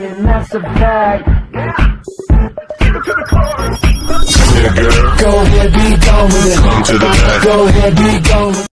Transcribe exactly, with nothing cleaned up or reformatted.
and that's a fact. Yeah, girl. Go ahead, be gone with it. Come to the back. Go ahead, be gone with it.